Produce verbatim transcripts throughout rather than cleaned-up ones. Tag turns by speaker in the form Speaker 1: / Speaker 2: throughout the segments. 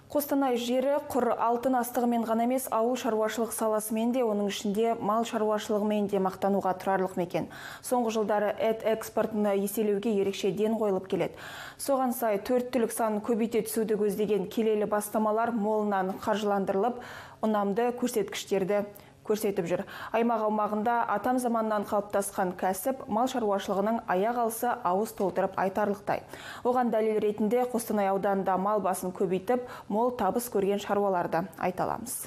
Speaker 1: Қостанай жері құр алтын астығымен ғана емес, ауыл шаруашылық саласымен де, оның ішінде мал шаруашылығымен де мақтануға тұрарлық мекен. Соңғы жылдары эт экспортыны еселеуге ерекше ден қойылып келеді. Соған сай төрт түлік санын көбейте түсуді көздеген келелі бастамалар молынан қаржыландырылып, ұнамды көрсеткіштерді көрсетіп жүр. Аймақ аумағында атам заманнан қалыптасқан кәсіп мал шаруашылығының аяқ алысы ауыз толтырып айтарлықтай. Оған дәлел ретінде Қостанай ауданында мал басын көбейтіп, мол табыс көрген шаруаларды айта аламыз.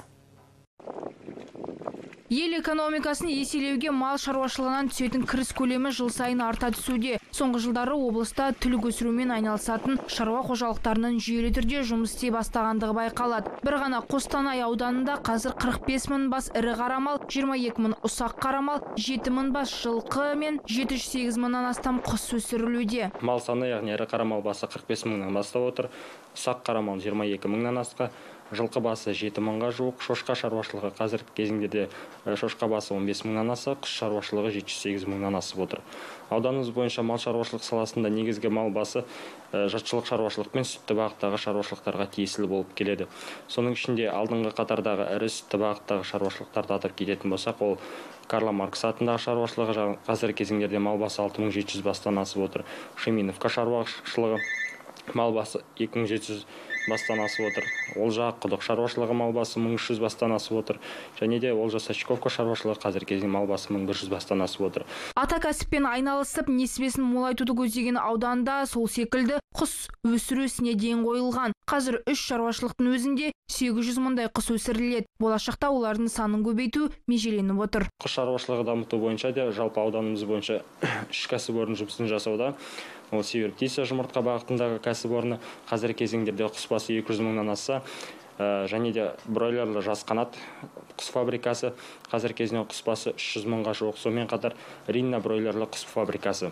Speaker 2: Ел экономикасын еселеуге мал шаруашылығынан түсетін кіріс көлемі жыл сайын арта түсуде. Соңғы жылдары облыста түлік өсірумен айналысатын шаруа қожалықтарының жүйелі түрде жұмыс істей бастағандығы байқалады. Бір ғана Қостанай ауданында қазір қырық бес мың бас ірі қара мал, жиырма екі мың ұсақ қара мал, жеті мың бас жылқы мен жеті жүз сегіз мыңнан астам құс өсірілуде.
Speaker 3: Мал саны, яғни ірі қара мал басы қырық бес мыңнан бастап отыр, ұсақ қара мал жиырма екі мыңнан асқа, жылқы басы жеті мыңға жуық, шошқа шаруашылығы қазіргі кезеңде шошқа басы он бес мыңнан аса, құс шаруашылығы жеті жүз сегіз мыңнан асып отыр. Ауданымыз бойынша мал шаруашылық саласында негізгі мал басы жартшылық шаруашылық пен сүтті бағыттағы шаруашылықтарға тиесілі болып келеді. Соның ішінде алдыңғы қатардағы ірі сүтті бағыттағы шаруашылықтарды атап кететін болсақ, ол Карла Маркс атындағы шаруашылығы қазіргі кезеңдерде мал басы алты мың жеті жүз бастан асып отыр. Шеминовка шаруашылығы мал басы екі мың жеті жүз бастан асып отыр. Олжа құдық шаруашылығы мал басы мың үш жүз бастан асып отыр. Және де Олжа Сачковка шаруашылығы қазіргі кезеңде мал басы мың бір жүз бастан асып отыр.
Speaker 2: Ата кәсіппен айналысып, несібесін молайтуды көздеген ауданда сол секілді құс өсіру ісіне ден қойылған. Қазір үш шаруашылықтың өзінде сегіз жүз мыңдай құс өсіріледі. Болашақта олардың санын көбейту межеленіп отыр.
Speaker 3: Құс шаруашылығы дамыту бойынша де жалпы ауданымыз бойынша үш кәсіпорын жұмысын жасауда. Ол Север птица жұмыртқа бағытындағы кәсіпорны қазіргі кезеңдерде құс басы екі жүз мыңнан асса, және де бройлерлі жас қанат құс фабрикасы қазіргі кезеңде құс басы үш жүз мыңға жуық. Сонымен қатар Ринна бройлерлі құс фабрикасы.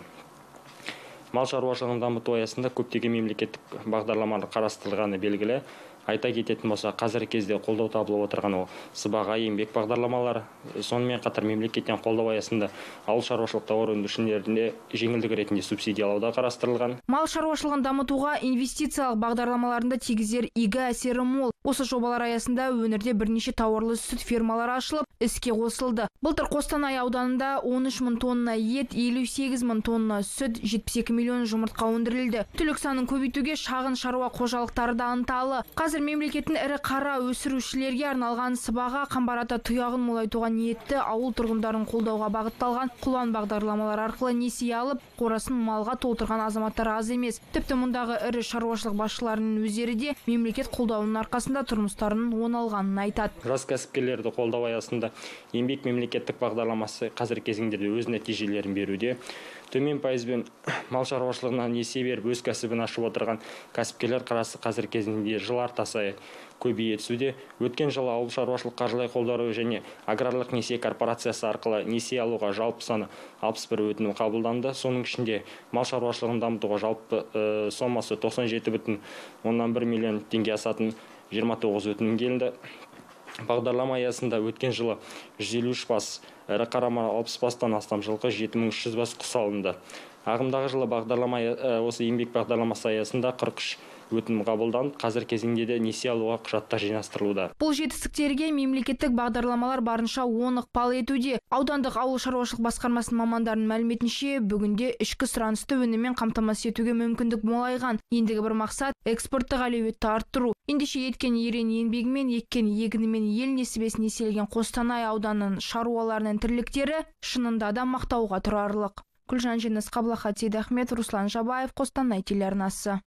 Speaker 3: Мал шаруашылығын дамыту аясында көптеген мемлекеттік бағдарламалар қарастырылғаны белгілі. Айта кететін болса, қазіргі кезде қолдау табылып отырған ол сыбаға еңбек бағдарламалары, сонымен қатар мемлекеттен қолдау аясында ауыл шаруашылық тауар өндірушілеріне жеңілдік ретінде субсидиялауда қарастырылған.
Speaker 2: Мал шаруашылығын дамытуға инвестициялық бағдарламаларында тигізер игі әсері мол. Осы жобалар аясында өңірде бірнеше тауарлы сүт фермалары ашылып, іске қосылды. Былтыр Қостанай ауданында он үш мың тонна ет, елу сегіз мың тонна сүт, жетпіс екі миллион жұмыртқа өндірілді. Түлік санын көбейтуге шағын шаруа қожалықтары да ынталы. Қазір мемлекеттің ірі қара өсірушілерге арналған сыбаға қамбарата тұяғын молайтуға ниетті ауыл тұрғындарын қолдауға бағытталған құлан бағдарламалар арқылы несие алып, қорасын малға толтырған азаматтар аз емес. Тіпті мұндағы ірі шаруашылық басшыларының өздері де мемлекет қолдауының арқасында тұрмыстарының оңалғанын айтады.
Speaker 3: Жас кәсіпкерлерді қолдау аясында еңбек мемлекеттік бағдарламасы қазіргі кезеңдерде өз нәтижелерін беруде. Төмен пайызбен мал шаруашылығына несие беріп өз кәсібін ашып отырған кәсіпкерлер қарасы қазіргі кезеңде жыл арта сайын көбейе түсуде. Өткен жылы ауыл шаруашылық қаржылай қолдау және аграрлық несие корпорациясы арқылы несие алуға жалпы саны алпыс бір өтінім қабылданды. Соның ішінде мал шаруашылығын дамытуға жалпы ә, сомасы тоқсан жеті бүтін оннан бір миллион теңге асатын жиырма тоғыз өтінім келді. Бағдарлама аясында өткен жылы жүз елу үш бас ірі қара мал, алпыс бастан астам жылқы, жеті мың үш жүз бас құс алынды. Ағымдағы жылы бағдарлама осы еңбек бағдарламасы аясында қырық үш өтінім қабылданып, қазір кезеңде де несие алуға құжаттар жинастырылуда.
Speaker 2: Бұл жетістіктерге мемлекеттік бағдарламалар барынша оң ықпал етуде. Аудандық ауыл шаруашылық басқармасының мамандарының мәліметінше, бүгінде ішкі сұранысты өніммен қамтамасыз етуге мүмкіндік молайған. Ендігі бір мақсат экспорттық әлеуетті арттыру. Ендеше еткен ерен еңбегімен, еккен егінімен ел несібесін еселген Қостанай ауданының шаруаларының тірліктері шынында да мақтауға тұрарлық. Гүлжан Женис, Қаблахат Сейдахмет, Руслан Жабаев, Қостанай телеарнасы.